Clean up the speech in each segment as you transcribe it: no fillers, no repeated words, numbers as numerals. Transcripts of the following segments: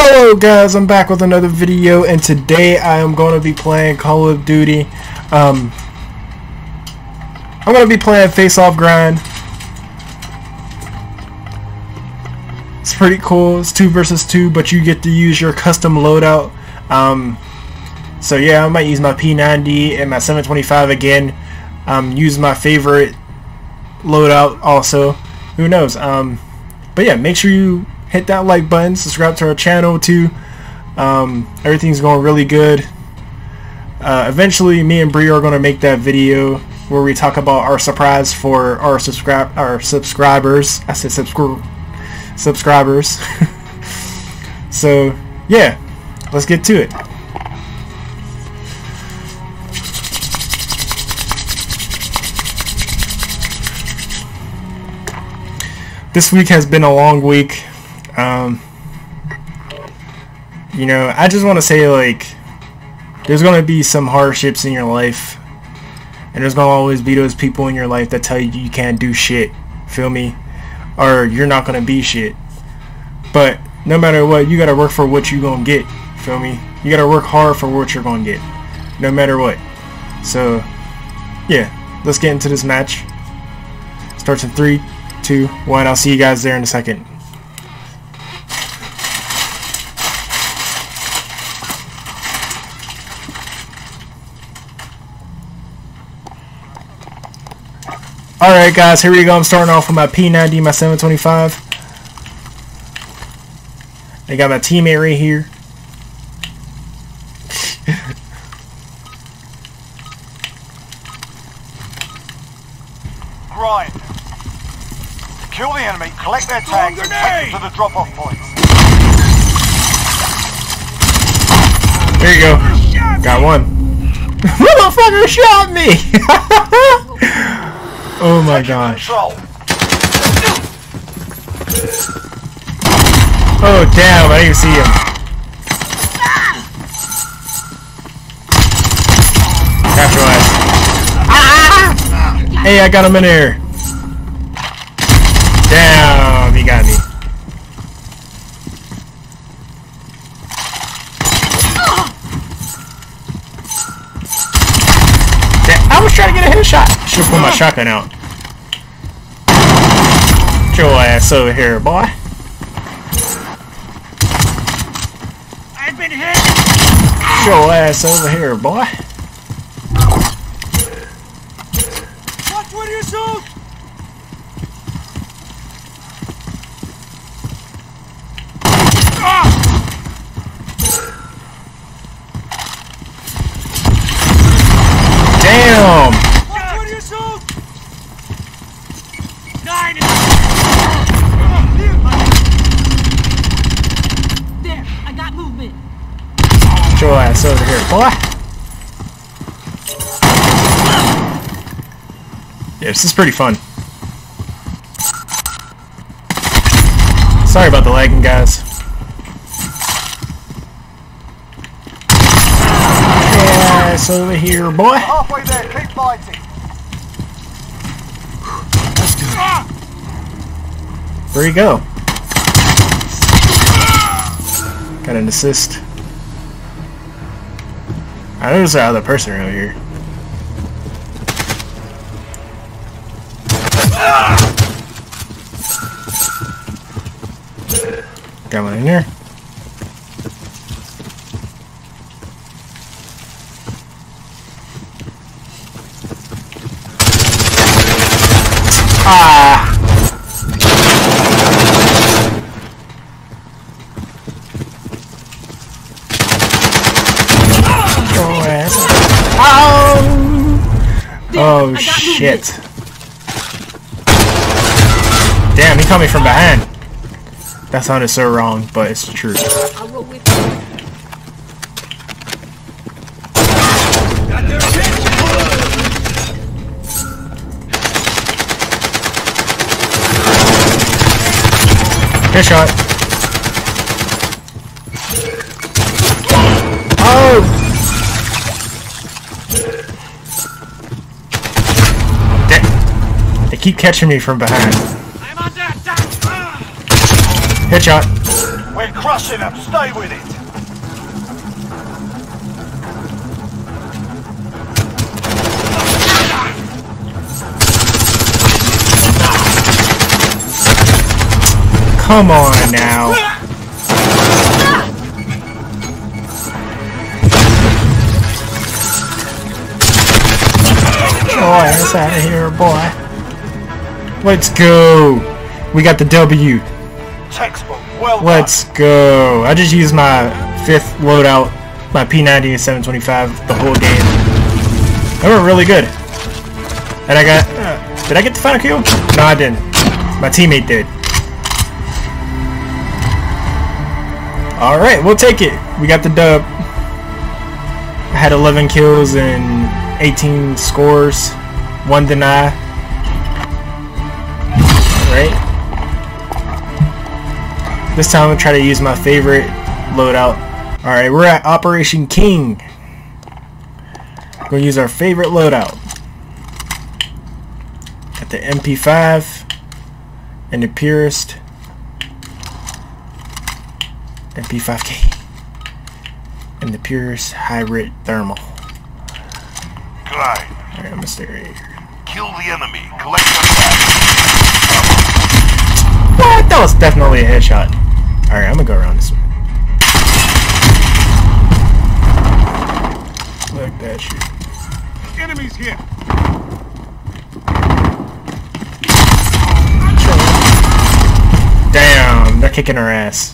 Hello guys, I'm back with another video, and today I am going to be playing Call of Duty. I'm going to be playing Face Off Grind. It's pretty cool. It's 2 versus 2, but you get to use your custom loadout. So yeah, I might use my P90 and my 725 again. Use my favorite loadout also. Who knows? But yeah, make sure you hit that like button, subscribe to our channel too. Everything's going really good. Eventually me and Bri are going to make that video where we talk about our surprise for our subscribers. I said subscribers. So yeah, let's get to it. This week has been a long week. You know, I just want to say, like, there's going to be some hardships in your life, and there's going to always be those people in your life that tell you you can't do shit, feel me, or you're not going to be shit. But no matter what, you got to work for what you going to get, feel me. You got to work hard for what you're going to get, no matter what. So yeah, let's get into this match. Starts in 3, 2, 1. I'll see you guys there in a second. Alright guys, here we go. I'm starting off with my P90, my 725. I got my teammate right here. Brian, kill the enemy, collect their tags, and take them to the drop-off points. There you go. Got one. Motherfucker shot me! Oh my gosh. Oh damn, I didn't even see him. Capture last. Ah! Hey, I got him in there. Damn, he got me. Damn, I was trying to get a headshot. Should have pulled my shotgun out. Get your ass over here, boy. I've been hit. Get your ass over here, boy. Watch where you shoot. Damn. There, I got movement. Get your ass over here, boy. Yeah, this is pretty fun. Sorry about the lagging, guys. Get your ass over here, boy. Halfway there, keep fighting. Where'd he go? Got an assist. I know there's another person around here. Got one in there. Ah! Oh shit. Damn, he caught me from behind. That sounded so wrong, but it's true. Headshot. Oh! They keep catching me from behind. I'm under attack. Headshot. We're We're crushing them. Stay with it. Come on now. Oh, ass out of here, boy. Let's go. We got the W. Textbook. Well done. Let's go. I just used my 5th loadout, my P90 and 725 the whole game. That went really good. And I got... did I get the final kill? No, I didn't. My teammate did. Alright, we'll take it. We got the dub. I had 11 kills and 18 scores. 1 deny. Alright. This time I'm going to try to use my favorite loadout. Alright, we're at Operation King. We're going to use our favorite loadout. Got the MP5 and the Purist. MP5K and the Purist Hybrid Thermal. Great. Alright, I'm gonna stay right here. Kill the enemy. Collect them back. What? That was definitely a headshot. Alright, I'm gonna go around this way. Like that shit. Enemies here. Damn, they're kicking our ass.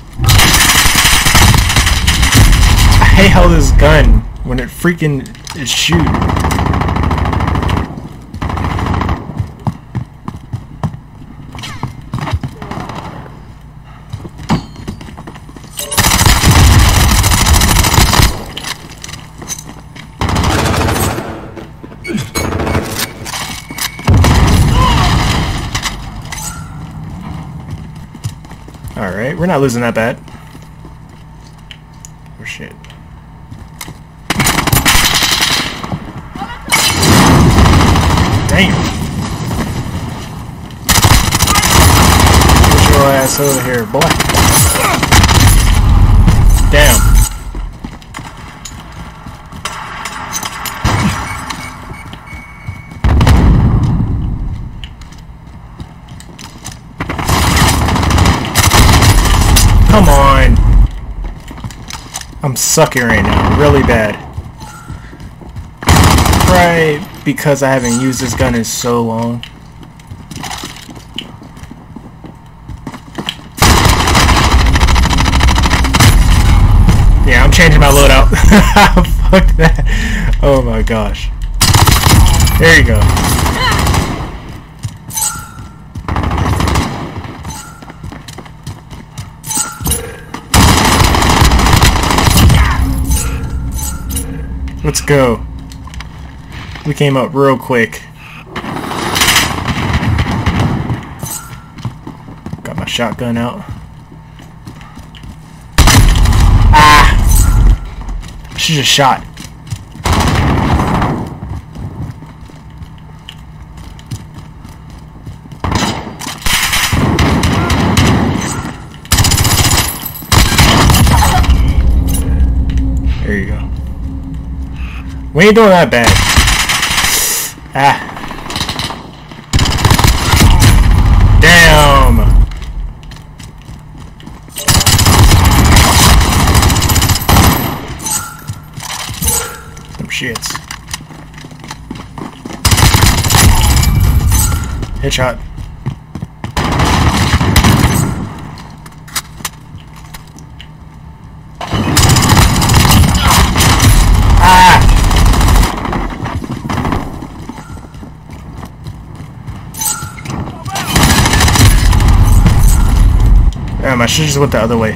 I hate how this gun, when it freaking is shooting. Alright, we're not losing that bad. Oh shit. Damn. Get your ass over here, boy. Damn. Come on. I'm sucking right now, really bad. Right, because I haven't used this gun in so long. Yeah, I'm changing my loadout. Fuck that. Oh my gosh. There you go. Let's go. We came up real quick. Got my shotgun out. Ah! She just shot. There you go. We ain't doing that bad. Ah. Damn. Some shits. Headshot. Damn, I should just went the other way.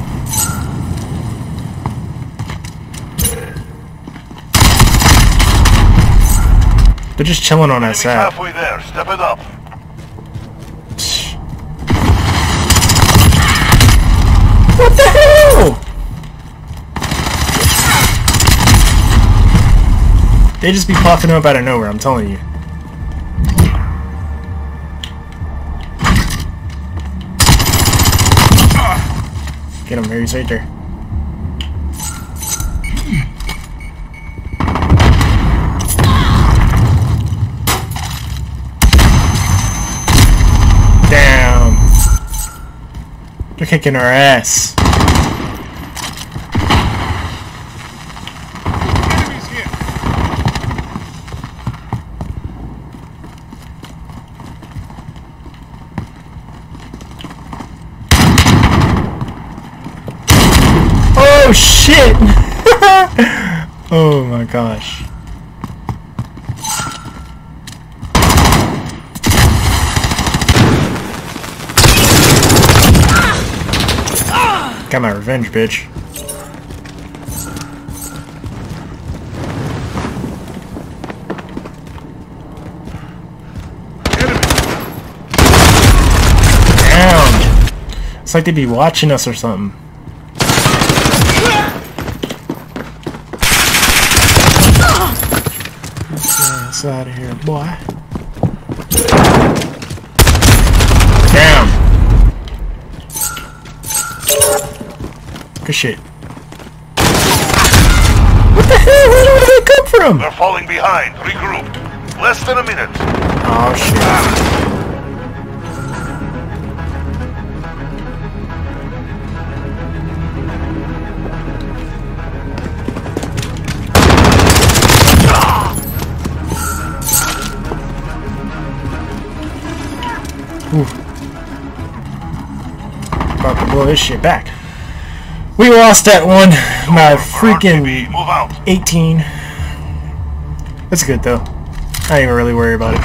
They're just chilling on that side. Halfway there. Step it up. What the hell? They just be popping up out of nowhere, I'm telling you. Get him. He's right there. Damn. They're kicking our ass. Enemies here. Oh shit! Oh my gosh. Got my revenge, bitch. Damn! It's like they be watching us or something. Get out of here, boy. Damn! Good shit. What the hell? Where did they come from? We're falling behind. Regroup. Less than a minute. Oh shit. Ooh. About to blow this shit back. We lost that one by freaking Move out. 18. That's good though. I ain't even really worry about it.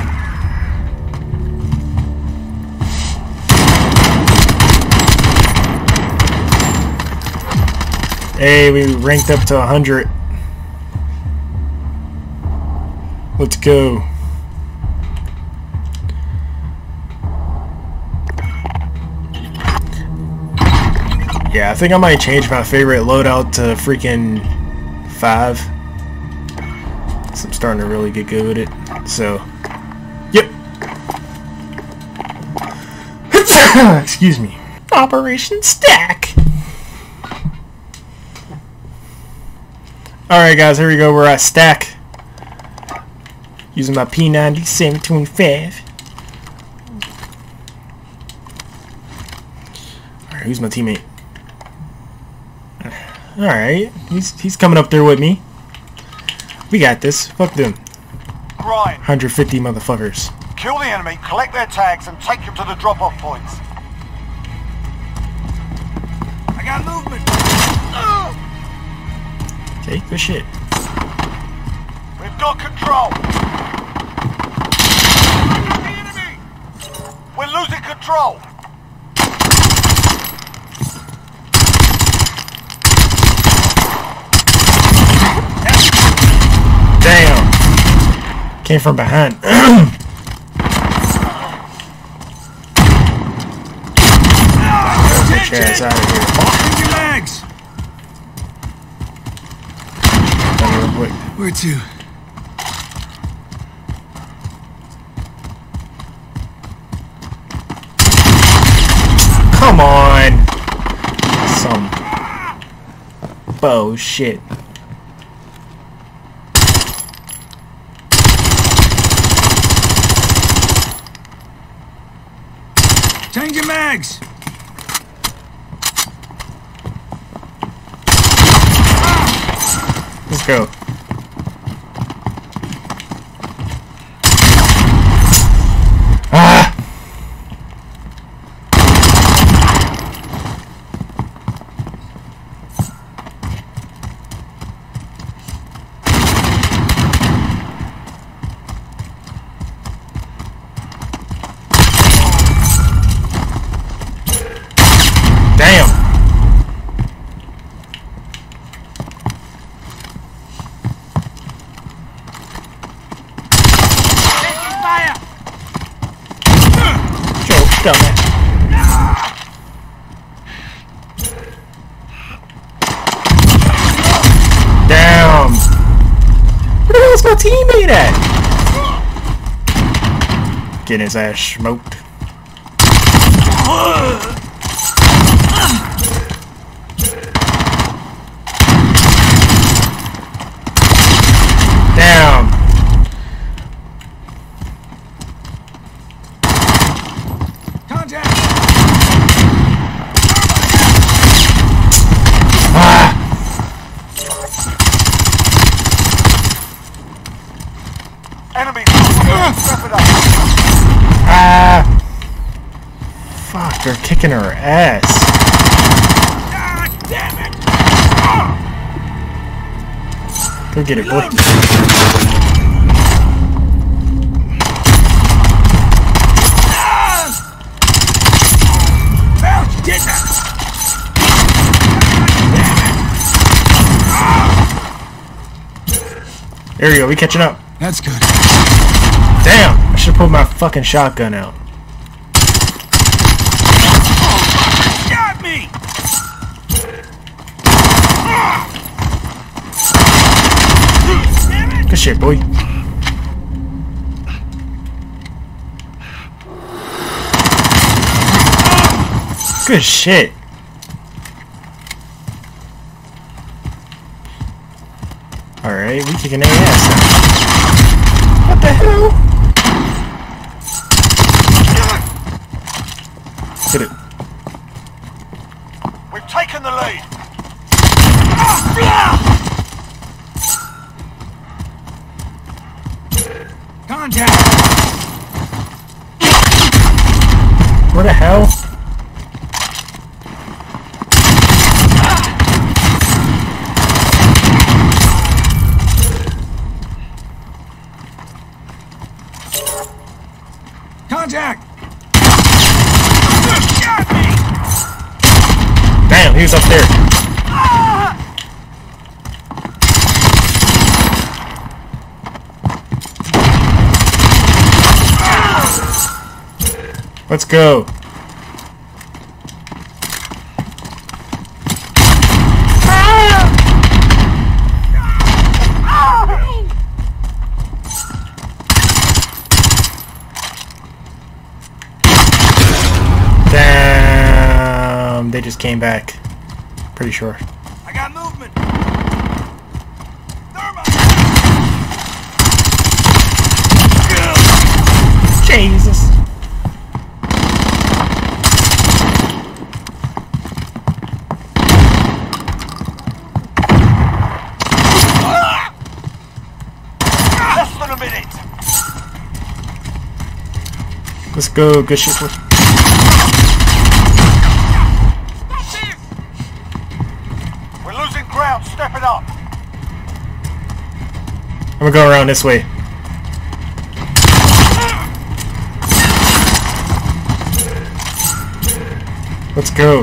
Hey, we ranked up to 100. Let's go. Yeah, I think I might change my favorite loadout to freaking 5. So I'm starting to really get good with it. So, yep. Excuse me. Operation Stack. Alright guys, here we go. We're at Stack. Using my P90 725. Alright, who's my teammate? Alright, he's coming up there with me. We got this. Fuck them. Brian, 150 motherfuckers. kill the enemy, collect their tags, and take them to the drop-off points. I got movement. Okay, good shit. We've got control. The enemy. We're losing control. Damn! Came from behind. Get your ass out of here. Use your legs! Real quick. Where to? Come on! Some bullshit. Change your mags! Let's go. Ah! Damn! Dumb it. Damn! Where the hell's my teammate at? Getting his ass smoked. kicking her ass. God damn it! Go get it, boy. Get that! There you go, we catching up. That's good. Damn! I should pull my fucking shotgun out. Got me! Good shit, boy. Good shit. Alright, we kicking their ass now. What the hell? Hit it. We've taken the lead. Contact! What the hell? Contact! Damn, he was up there. Let's go. Damn, they just came back. Pretty sure. I got movement! Jesus. Less than a minute. Let's go. Good shit. We're losing ground. Step it up. I'm gonna go around this way. Let's go.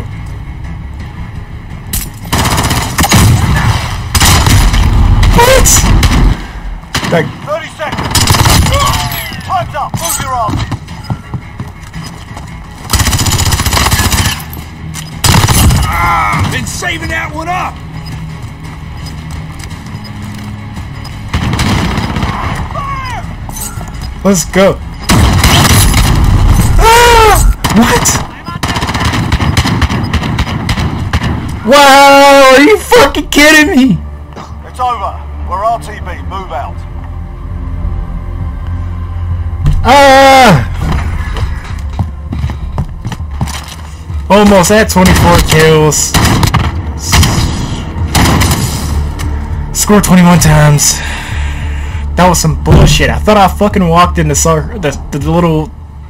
What? That 30 seconds. Time's up. Move your arms. Been saving that one up! Let's go. Ah! What? Wow, are you fucking kidding me? It's over. We're RTB. Move out. Ah! Almost at 24 kills. Scored 21 times. That was some bullshit. I thought I fucking walked in the little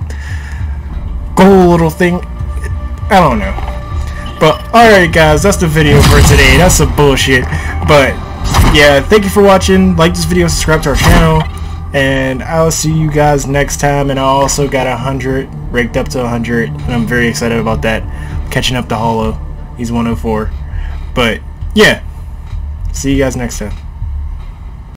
goal little thing. I don't know. But alright guys, that's the video for today. That's some bullshit. But yeah, thank you for watching. Like this video, subscribe to our channel, and I'll see you guys next time. And I also got 100, ranked up to 100, and I'm very excited about that. Catching up to Hollow. He's 104. But yeah, see you guys next time.